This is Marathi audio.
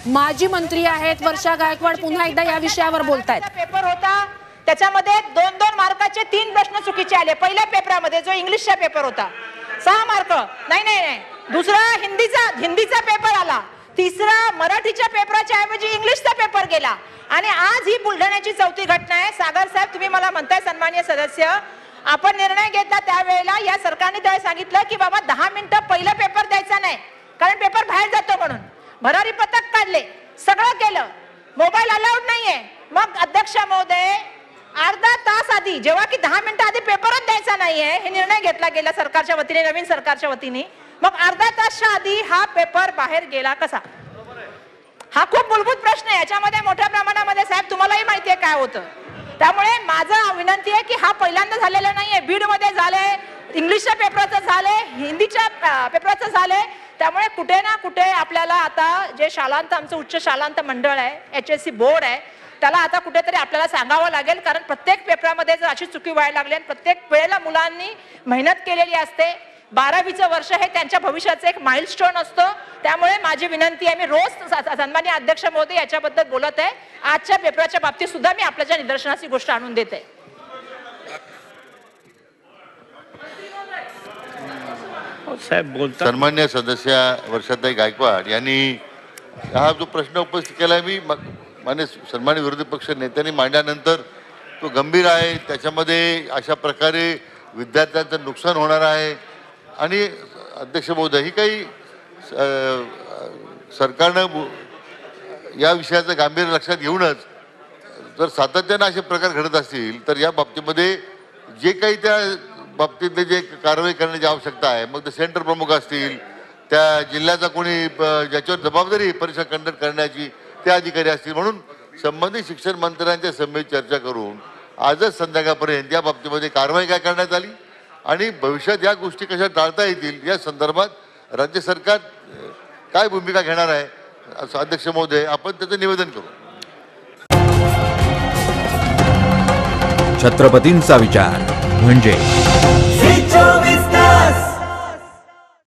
माजी मंत्री आहेत वर्षा गायकवाड पुन्हा एकदा या विषयावर बोलतायत। पेपर होता त्याच्यामध्ये 2-2 मार्काचे 3 प्रश्न चुकीचे आले। पहिल्या पेपरामध्ये जो इंग्लिशचा पेपर होता 6 मार्क, नाही, दुसरा हिंदीचा पेपर आला, तिसरा मराठीच्या पेपराच्या ऐवजी इंग्लिशचा पेपर गेला। आणि आज ही बुलढाण्याची चौथी घटना आहे। सागर साहेब, तुम्ही मला म्हणताय सन्माननीय सदस्य, आपण निर्णय घेतला त्यावेळेला या सरकारने त्यावेळेस सांगितलं की बाबा 10 मिनिटं पहिला पेपर द्यायचा नाही, कारण पेपर बाहेर जातो म्हणून भरारी पथक काढले, सगळं केलं, मोबाईल अलाउड नाहीये। मग अध्यक्ष महोदय अर्धा तास आधी, जेव्हा की 10 मिनिटं आधी पेपरच द्यायचा नाहीये, हे निर्णय घेतला गेला सरकारच्या वतीने, नवीन सरकारच्या वतीने, मग अर्धा तासच्या आधी हा पेपर बाहेर गेला कसा? हा खूप मूलभूत प्रश्न आहे। याच्यामध्ये मोठ्या प्रमाणामध्ये साहेब तुम्हालाही माहिती आहे काय होतं। त्यामुळे माझं विनंती आहे की हा पहिल्यांदा झालेला नाहीये, बीड मध्ये झालंय, इंग्लिशच्या पेपराचं झालंय, हिंदीच्या पेपराचं झालंय। त्यामुळे कुठे ना कुठे आपल्याला आता जे शालांत, आमचं उच्च शालांत मंडळ आहे, HSC बोर्ड आहे, त्याला आता कुठेतरी आपल्याला सांगावं लागेल, कारण प्रत्येक पेपरामध्ये जर अशी चुकी व्हायला लागली आणि प्रत्येक वेळेला मुलांनी मेहनत केलेली असते, 12वीचं वर्ष हे त्यांच्या भविष्याचं एक माइलस्टोन असतो। त्यामुळे माझी विनंती आहे, मी रोज सन्माननीय अध्यक्ष महोदय याच्याबद्दल बोलत आहे, आजच्या पेपराच्या बाबतीत सुद्धा मी आपल्याच्या निदर्शनास ही गोष्ट आणून देते। साहेब बोलतात। सन्मान्य सदस्य वर्षाताई गायकवाड यांनी हा जो प्रश्न उपस्थित केला मी मान्य सन्मान्य विरोधी पक्ष नेत्यांनी मांडल्यानंतर तो गंभीर आहे। त्याच्यामध्ये अशा प्रकारे विद्यार्थ्यांचं नुकसान होणार आहे आणि अध्यक्ष महोदय, ही काही सरकारनं या विषयाचं गांभीर्य लक्षात घेऊनच जर सातत्यानं असे प्रकार घडत असतील तर या बाबतीमध्ये जे काही त्या बाबतीतले जे कारवाई करण्याची आवश्यकता आहे, मग ते सेंटर प्रमुख असतील, त्या जिल्ह्याचा कोणी ज्याच्यावर जबाबदारी परीक्षा कंडक्ट करण्याची ते अधिकारी असतील, म्हणून संबंधित शिक्षण मंत्र्यांच्या समेत चर्चा करून आजच संध्याकाळपर्यंत या बाबतीमध्ये कारवाई काय करण्यात आली आणि भविष्यात या गोष्टी कशा टाळता येतील या संदर्भात राज्य सरकार काय भूमिका घेणार आहे असं अध्यक्ष महोदय आपण त्याचं निवेदन करू। छत्रपतींचा विचार म्हणजे